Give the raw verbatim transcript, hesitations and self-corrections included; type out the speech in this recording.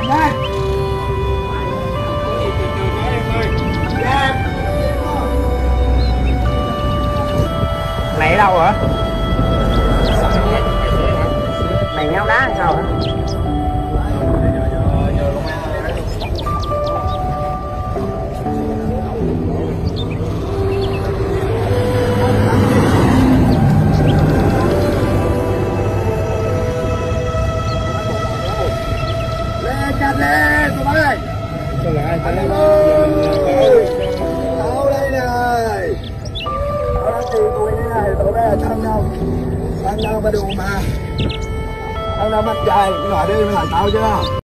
đây. Này ở đâu hả? Này ngáo đá hay sao hả? Lên lên tụi bay. Tụi lại tao đây này. Tao đang tìm tụi đây này, tụi đây là thằng đâu? Thằng đâu mà đùa mà. Thằng đâu mặt trời, nhỏ đi mày làm tao chưa?